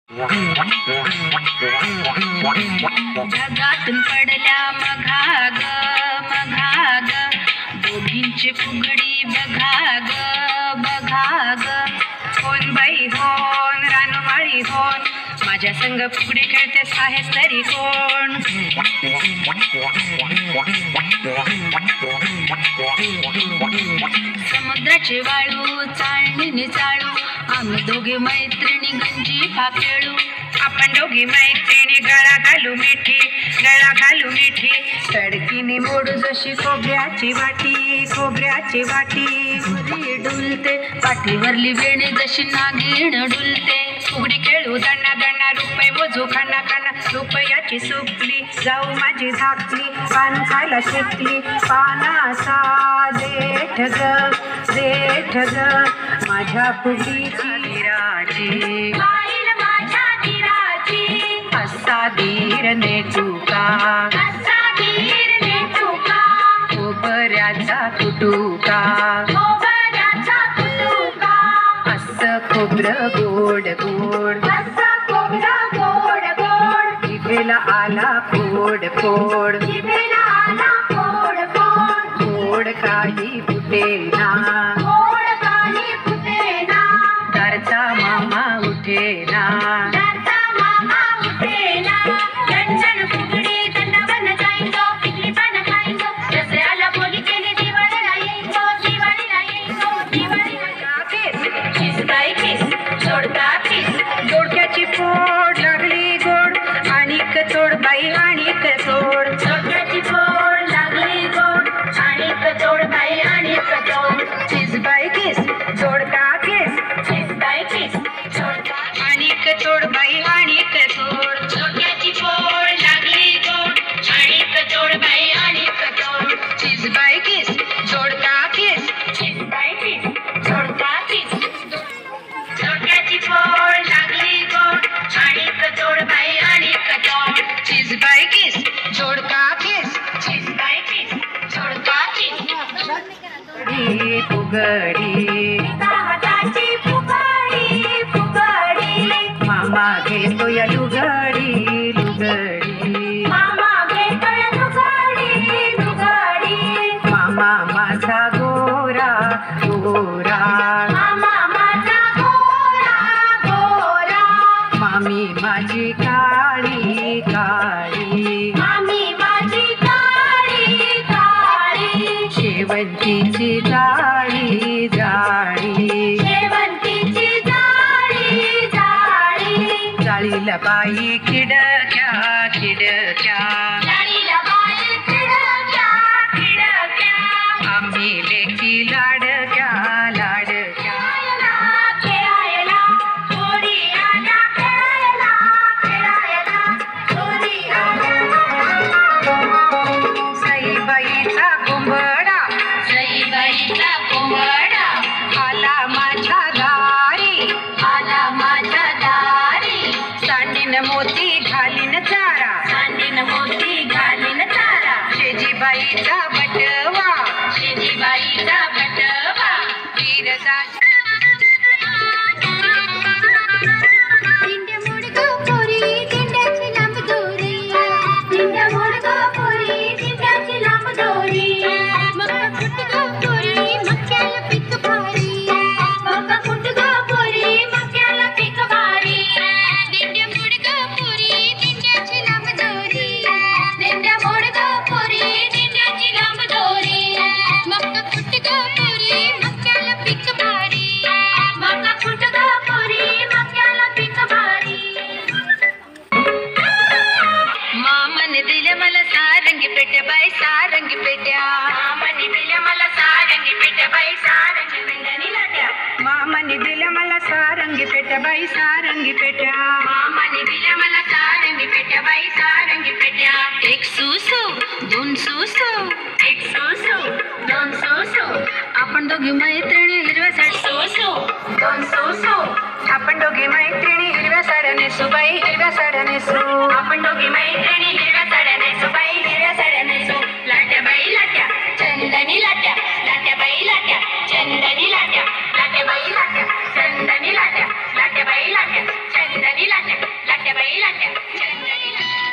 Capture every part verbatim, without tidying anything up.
जगातून पडल्या मघाग मघाग दोघींची फुगडी बघाग बघाग होन बाई होन रानमाळी होन माझ्या संग फुगडी खेळतेस आहेस तरी कोण समुद्राची वाळू चाळणीने चाळू आम्ही दोघे मैत्रिणी गंजीफा खेळू आपण दोघी मैत्रिणी गळा घालू मिठी गळा घालू मिठी तडकीने मोडू जशी खोबऱ्याची वाटी खोबऱ्याची वाटी घरी डुलते पाठीवरली वेणी जशी नागिण डुलते फुगडी खेळू दणा दणा रुपये मोजू खाना खाना रुपयाची सुकली जाऊ माझी धाकली पान खायला शिकली पानाचा देठ ग देठ ग माझ्या फुगडीची धीराची माझ्या धीराची असा धीर ने चुका असा धीर ने चुका खोबऱ्याचा कुटुका खोबऱ्याचा कुटुका असं खोबरं गोड गोड असं खोबरं गोड गोड जिभेला आला फोड फोड जिभेला आला फोड फोड फोड काही फुटेल ना फोड काही फुटेल ना दारचा मामा उठे ना दारचा मामा उठे ना गंजन फुगडी दंडावन जायचो पिकली पानं खायचो दसऱ्याला बोली केली दिवाळीला यायचो दिवाळीला यायचो दिवाळीला किस किस बाई किस जोडका किस जोडक्याची फोड लागली गोड आणिक तोड बाई आणिक तोड जोडक्याची फोड लागली गोड आणिक तोड बाई आणिक तोड किस बाई किस जोडका किस किस बाई किस जोडका आणिक तोड बाई आणिक तोड जोडक्याची फोड लागली गोड आणिक तोड बाई आणिक तोड किस बाई किस जोडका किस किस बाई किस जोडका किस जोडक्याची फोड लागली गोड आणिक तोड बाई आणिक तोड किस बाई किस जोडका किस किस बाई किस जोडका किस फुगडी हाताची फुगडी फुगडी मामा घेतो या लुगडी लुगडी मामा घेतो या लुगडी लुगडी मामा माझा गोरा गोरा मामा माझा गोरा गोरा मामी माझी काळी काळी मामी माझी काळी काळी शेवंतीची जाळी जाळी शेवंतीची जाळी जाळी जाळीला बाई खिडक्या खिडक्या जाळीला बाई खिडक्या खिडक्या आम्ही लेकी लाडक्या लाडक्या खेळायला थोडी आल्या खेळायला खेळायला थोडी आल्या सईबाईचा कुंभडा सईबाईचा कुंभडा आला माझ्या दारी आला माझ्या दारी सांडीन मोती घालीन चारा सांडीन मोती घालीन चारा शेजीबाईचा बटवा शेजीबाईचा बटवा वीरजा दिंड्या मुडगा पोरी दिंड्याची लांब दोरी दिंड्या मुडगा पोरी दिंड्याची लांब दोरी मका कुटगा पोरी मक्याला पीक भारी मका कुटगा पोरी मक्याला पीक भारी दिंड्या मुडगा पोरी दिंड्याची लांब दोरी दिंड्या मुडगा पोरी दिंड्याची लांब दोरी मका कुटगा पोरी मक्याला पीक भारी मका कुटगा पोरी मक्याला पीक भारी मामाने दिल्या मला सारंगी पेट्या बाई सारंगी पेट्या मामाने दिल्या मला सारंगी पेट्या बाई सारंगी पेट्या लाट्या मामाने दिल्या मला सारंगी पेट्या बाई सारंगी पेट्या मामाने दिल्या मला सारंगी पेट्या बाई सारंगी पेट्या एक सुसू दोन सुसू एक सुसू दोन सुसू आपण दोघी मैत्रिणी हिरव्या साडी सुसू दोन सुसू आपण दोघी मैत्रिणी हिरव्या साड्या नेसू बाई हिरव्या साड्या नेसू आपण दोघी मैत्रिणी हिरव्या साड्या नेसू बाई हिरव्या साड्या नेसू लाट्या बाई लाट्या चंदनी लाट्या लाट्या बाई लाट्या लाट्या चंदनी लाट्या लाट्याबाई लाट्या चंदनी लाट्या लाट्याबाई लाट्या चंदनी लाट्या लाट्याबाई लाट्या चंदनी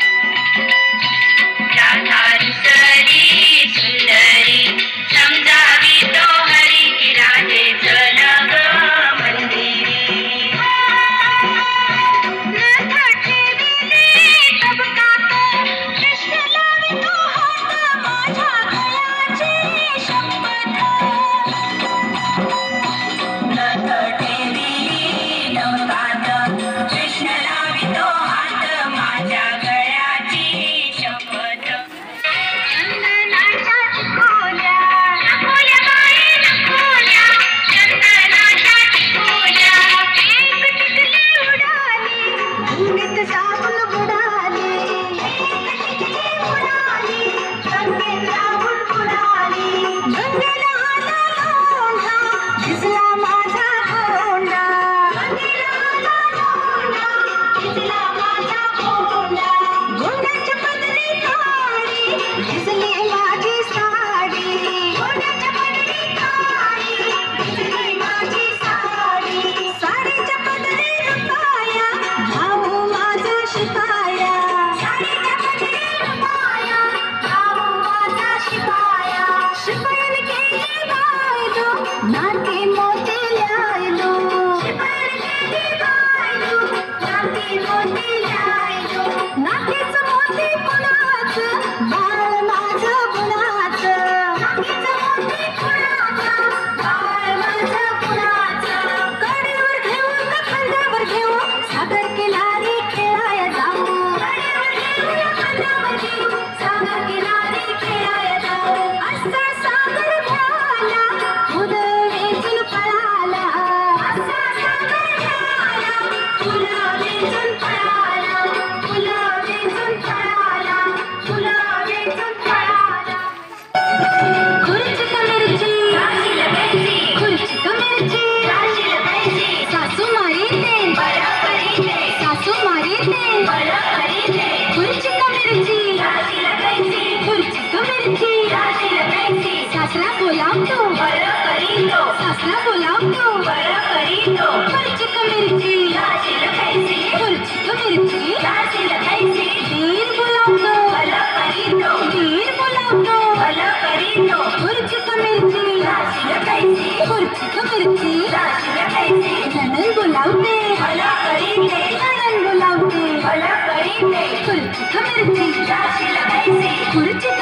राधारी सरी सुंदरी समजावी तो हरी की राधे चलग मंदिरी तब का कृष्ण लावी तो हात माझ्या गळ्याची शपथ नथ ठेवी नवकात कृष्ण लावी तो हात माझ्या गळ्याची शपथ चंदनाच्या टिकोल्या टिकोल्या बाई टिकोल्या चंदनाच्या टिकोल्या एक टिकली उडाली गंगेत साबून बुडाली एक टिकली उडाली गंगेत साबून बुडाली गंगेला आला लोंढा भिजला माझा खोंडा गंगेला आला लोंढा भिजला माझा खोंडा गोंड्याच्या पदरी काळी भिजली माझी साडी गोंड्याच्या पदरी काळी भिजली माझी साडी साडीच्या पदरी रुपाया भाऊ माझा शिपाया साडीच्या पदरी रुपाया भाऊ माझा शिपाया शिपायाने केली बायलो नाती मोती ल्यायलो शिपायाने केली बायलो नाती मोती ल्यायलो नातीचं मोती कुणाचं बाळ माझं कुणाचं नातीचं मोती कुणाचं बाळ माझं कुणाचं कडेवर घेऊन का खांद्यावर घेऊन सागर किनारी खेळाया जाऊ कडेवर घेऊन खांद्यावर घेऊन सागर किनारी खेळाया जाऊ असा सागर भ्याला खुद वेचून पळाला असा सागर भ्याला तुला वेचून पळाला तुला वेचून पळाला तुला वेचून पळाला खुर्ची का मिरची राशी लगायची खुर्ची का मिरची राशी लगायची सासू मारी ते बरं करी ते सासू मारी ते बरं करी ते खुर्ची का मिरची राशी लगायची खुर्ची का मिरची राशी लगायची सासरा बोलावतो बरं करी तो सासरा बोलावतो बरं करी तो खुर्ची का मिरची राशी लगायची खुर्ची का मिरची राशी लगायची धीर बोलावतो बरं करी तो धीर बोलावतो बरं करी तो खुर्ची का मिरची राशी लगायची खुर्ची का मिरची राशी लगायची नणंद बोलावते बरं करी ते नणंद बोलावते बरं करी ते खुर्ची का मिरची राशी लगायची खुर्ची